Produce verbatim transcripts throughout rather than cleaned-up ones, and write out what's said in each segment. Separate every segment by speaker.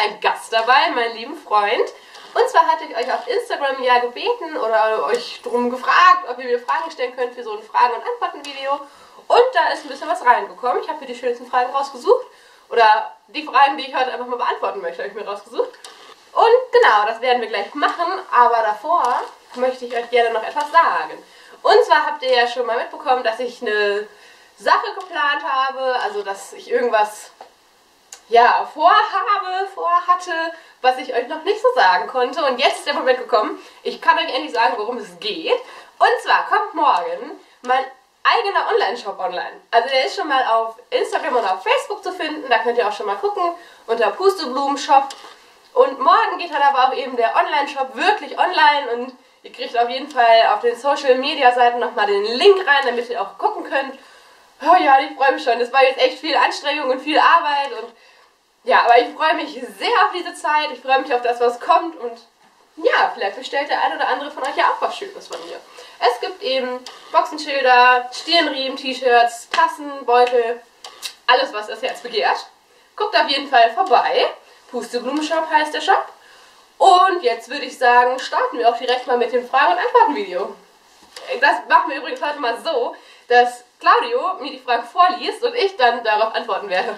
Speaker 1: einen Gast dabei, meinen lieben Freund. Und zwar hatte ich euch auf Instagram ja gebeten oder euch darum gefragt, ob ihr mir Fragen stellen könnt für so ein Fragen- und Antworten-Video. Und da ist ein bisschen was reingekommen. Ich habe mir die schönsten Fragen rausgesucht. Oder die Fragen, die ich heute einfach mal beantworten möchte, habe ich mir rausgesucht. Und genau, das werden wir gleich machen. Aber davor möchte ich euch gerne noch etwas sagen. Und zwar habt ihr ja schon mal mitbekommen, dass ich eine Sache geplant habe. Also, dass ich irgendwas ja, vorhabe, vorhatte, was ich euch noch nicht so sagen konnte. Und jetzt ist der Moment gekommen, ich kann euch endlich sagen, worum es geht. Und zwar kommt morgen mein eigener Online-Shop online. Also der ist schon mal auf Instagram und auf Facebook zu finden, da könnt ihr auch schon mal gucken, unter Pusteblumen-Shop. Und morgen geht dann aber auch eben der Online-Shop wirklich online und ihr kriegt auf jeden Fall auf den Social-Media-Seiten nochmal den Link rein, damit ihr auch gucken könnt. Oh ja, ich freue mich schon, das war jetzt echt viel Anstrengung und viel Arbeit und ja, aber ich freue mich sehr auf diese Zeit, ich freue mich auf das, was kommt und ja, vielleicht bestellt der ein oder andere von euch ja auch was Schönes von mir. Es gibt eben Boxenschilder, Stirnriemen, T-Shirts, Tassen, Beutel, alles, was das Herz begehrt. Guckt auf jeden Fall vorbei. Pusteblumen-Shop heißt der Shop. Und jetzt würde ich sagen, starten wir auch direkt mal mit dem Fragen- und Antworten-Video. Das machen wir übrigens heute mal so, dass Claudio mir die Fragen vorliest und ich dann darauf antworten werde.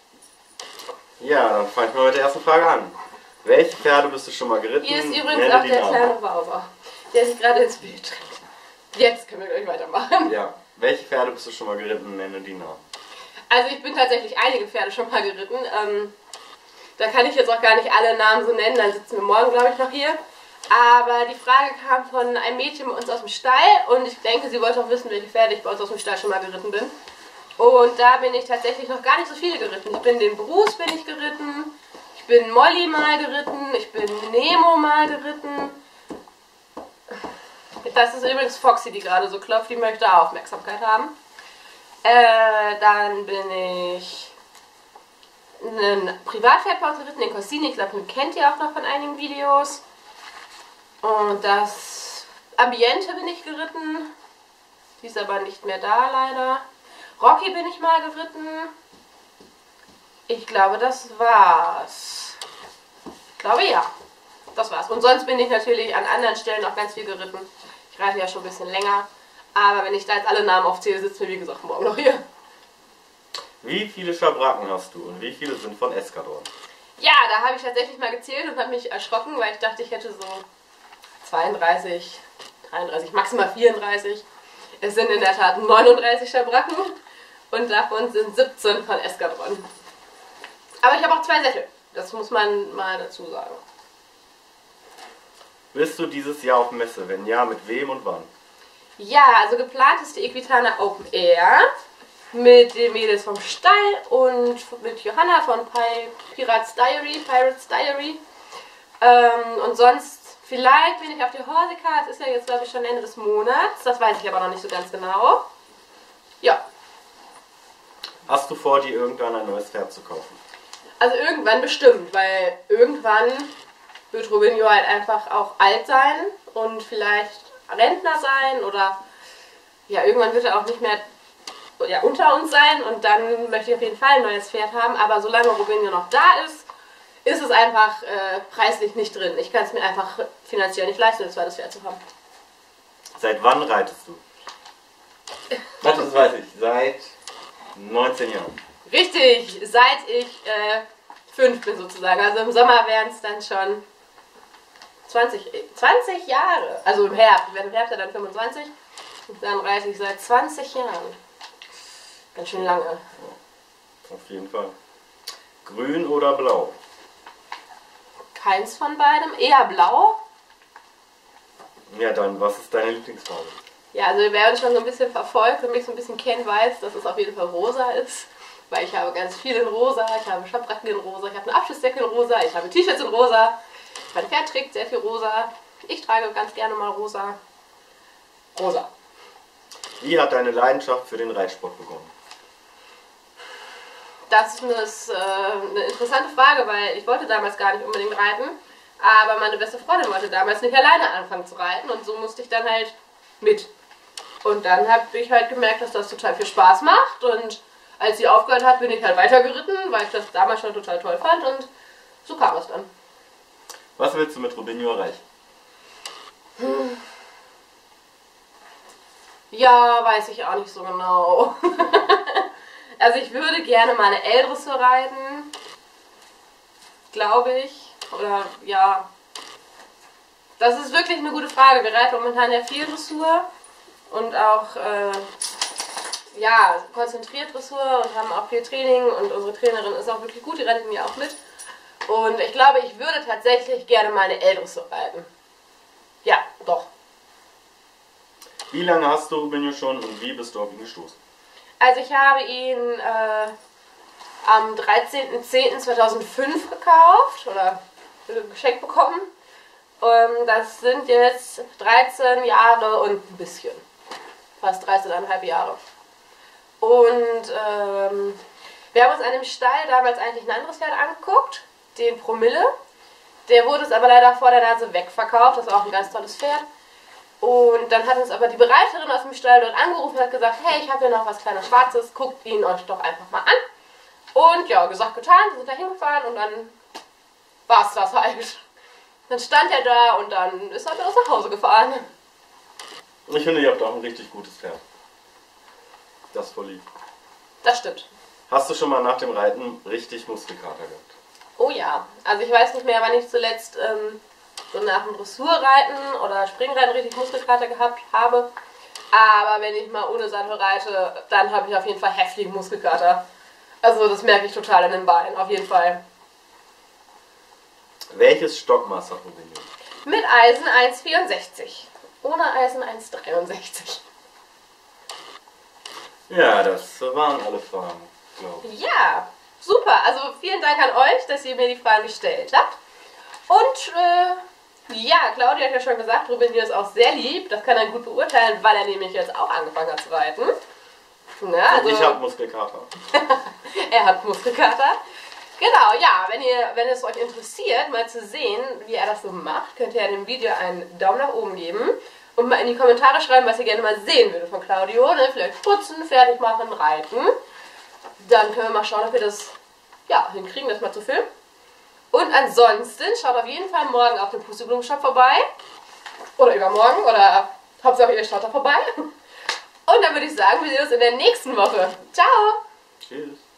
Speaker 2: Ja, dann fange ich mal mit der ersten Frage an. Welche Pferde bist du schon mal geritten?
Speaker 1: Hier ist übrigens auch der kleine Bauer, der sich gerade ins Bild drängt. Jetzt können wir gleich weitermachen.
Speaker 2: Ja, welche Pferde bist du schon mal geritten? Nenne die Namen.
Speaker 1: Also ich bin tatsächlich einige Pferde schon mal geritten. Ähm, da kann ich jetzt auch gar nicht alle Namen so nennen, dann sitzen wir morgen, glaube ich, noch hier. Aber die Frage kam von einem Mädchen bei uns aus dem Stall und ich denke, sie wollte auch wissen, welche Pferde ich bei uns aus dem Stall schon mal geritten bin. Und da bin ich tatsächlich noch gar nicht so viele geritten. Ich bin den Bruce bin ich geritten, ich bin Molly mal geritten, ich bin Nemo mal geritten. Das ist übrigens Foxy, die gerade so klopft, die möchte Aufmerksamkeit haben. Äh, dann bin ich einen Privatpferd bei uns geritten, den Corsini, ich glaube, den kennt ihr auch noch von einigen Videos. Und das Ambiente bin ich geritten, die ist aber nicht mehr da leider. Rocky bin ich mal geritten. Ich glaube, das war's. Ich glaube, ja. Das war's. Und sonst bin ich natürlich an anderen Stellen noch ganz viel geritten. Ich reite ja schon ein bisschen länger. Aber wenn ich da jetzt alle Namen aufzähle, sitzen wir wie gesagt morgen noch hier.
Speaker 2: Wie viele Schabracken hast du und wie viele sind von Eskadron?
Speaker 1: Ja, da habe ich tatsächlich mal gezählt und habe mich erschrocken, weil ich dachte, ich hätte so zweiunddreißig, dreiunddreißig, maximal vierunddreißig. Es sind in der Tat neununddreißig Schabracken und davon sind siebzehn von Eskadron. Aber ich habe auch zwei Sättel, das muss man mal dazu sagen.
Speaker 2: Bist du dieses Jahr auf Messe? Wenn ja, mit wem und wann?
Speaker 1: Ja, also geplant ist die Equitana Open Air mit den Mädels vom Stall und mit Johanna von Pirates Diary, Pirates Diary. Ähm, und sonst, vielleicht bin ich auf der Horsika, es ist ja jetzt glaube ich schon Ende des Monats, das weiß ich aber noch nicht so ganz genau. Ja.
Speaker 2: Hast du vor, dir irgendwann ein neues Pferd zu kaufen?
Speaker 1: Also irgendwann bestimmt, weil irgendwann wird Robinho halt einfach auch alt sein und vielleicht Rentner sein oder ja, irgendwann wird er auch nicht mehr ja, unter uns sein und dann möchte ich auf jeden Fall ein neues Pferd haben, aber solange Robinho noch da ist, ist es einfach äh, preislich nicht drin. Ich kann es mir einfach finanziell nicht leisten, ein zweites Pferd zu haben.
Speaker 2: Seit wann reitest du? Das weiß ich, seit neunzehn Jahren.
Speaker 1: Richtig, seit ich äh, fünf bin sozusagen, also im Sommer wären es dann schon zwanzig, zwanzig Jahre, also im Herbst, ich werde im Herbst ja dann fünfundzwanzig und dann reite ich seit zwanzig Jahren. Ganz schön lange.
Speaker 2: Ja, auf jeden Fall. Grün oder blau?
Speaker 1: Keins von beidem, eher blau.
Speaker 2: Ja, dann, was ist deine Lieblingsfarbe?
Speaker 1: Ja, also wer uns schon so ein bisschen verfolgt und mich so ein bisschen kennt, weiß, dass es auf jeden Fall rosa ist. Weil ich habe ganz viel in rosa, ich habe Schabracken in rosa, ich habe eine Abschlussdecke in rosa, ich habe T-Shirts in rosa. Mein Pferd trägt sehr viel rosa. Ich trage ganz gerne mal rosa. Rosa.
Speaker 2: Wie hat deine Leidenschaft für den Reitsport begonnen?
Speaker 1: Das ist äh, eine interessante Frage, weil ich wollte damals gar nicht unbedingt reiten. Aber meine beste Freundin wollte damals nicht alleine anfangen zu reiten und so musste ich dann halt mit. Und dann habe ich halt gemerkt, dass das total viel Spaß macht und als sie aufgehört hat, bin ich halt weiter geritten, weil ich das damals schon total toll fand und so kam es dann.
Speaker 2: Was willst du mit Rubinho erreichen?
Speaker 1: Hm. Ja, weiß ich auch nicht so genau. Also ich würde gerne mal eine L-Dressur reiten, glaube ich. Oder ja, das ist wirklich eine gute Frage. Wir reiten momentan ja viel Dressur und auch äh, ja, konzentriert Dressur und haben auch viel Training und unsere Trainerin ist auch wirklich gut, die rennt mir auch mit. Und ich glaube, ich würde tatsächlich gerne mal eine L-Dressur reiten. Ja, doch.
Speaker 2: Wie lange hast du Rubinho schon und wie bist du auf ihn gestoßen?
Speaker 1: Also ich habe ihn äh, am dreizehnten zehnten zweitausendfünf gekauft oder geschenkt bekommen. Und das sind jetzt dreizehn Jahre und ein bisschen. Fast dreizehn Komma fünf Jahre. Und ähm, wir haben uns an dem Stall damals eigentlich ein anderes Pferd angeguckt, den Promille. Der wurde es aber leider vor der Nase wegverkauft, das war auch ein ganz tolles Pferd. Und dann hat uns aber die Bereiterin aus dem Stall dort angerufen und hat gesagt, hey, ich habe hier noch was kleines Schwarzes, guckt ihn euch doch einfach mal an. Und ja, gesagt, getan, wir sind da hingefahren und dann war es das halt. Dann stand er da und dann ist er mit uns nach Hause gefahren.
Speaker 2: Ich finde, ihr habt auch ein richtig gutes Pferd. Das voll lieb.
Speaker 1: Das stimmt.
Speaker 2: Hast du schon mal nach dem Reiten richtig Muskelkater gehabt?
Speaker 1: Oh ja, also ich weiß nicht mehr, wann ich zuletzt ähm, so nach dem Dressurreiten oder Springreiten richtig Muskelkater gehabt habe. Aber wenn ich mal ohne Sattel reite, dann habe ich auf jeden Fall heftigen Muskelkater. Also das merke ich total an den Beinen, auf jeden Fall.
Speaker 2: Welches Stockmaß hat Rubinho?
Speaker 1: Mit Eisen eins Komma vierundsechzig. Ohne Eisen eins Komma dreiundsechzig.
Speaker 2: Ja, das waren alle Fragen, glaube ich.
Speaker 1: Ja, super. Also vielen Dank an euch, dass ihr mir die Fragen gestellt habt. Und äh, ja, Claudia hat ja schon gesagt, Rubinho ist auch sehr lieb. Das kann er gut beurteilen, weil er nämlich jetzt auch angefangen hat zu reiten. Na, also,
Speaker 2: Und ich habe Muskelkater.
Speaker 1: Er hat Muskelkater. Genau, ja, wenn, ihr, wenn es euch interessiert, mal zu sehen, wie er das so macht, könnt ihr dem Video einen Daumen nach oben geben und mal in die Kommentare schreiben, was ihr gerne mal sehen würdet von Claudio. Ne? Vielleicht putzen, fertig machen, reiten. Dann können wir mal schauen, ob wir das ja, hinkriegen, das mal zu filmen. Und ansonsten schaut auf jeden Fall morgen auf dem Pusteblumenshop vorbei. Oder übermorgen, oder Hauptsache ihr schaut da vorbei. Und dann würde ich sagen, wir sehen uns in der nächsten Woche. Ciao!
Speaker 2: Tschüss.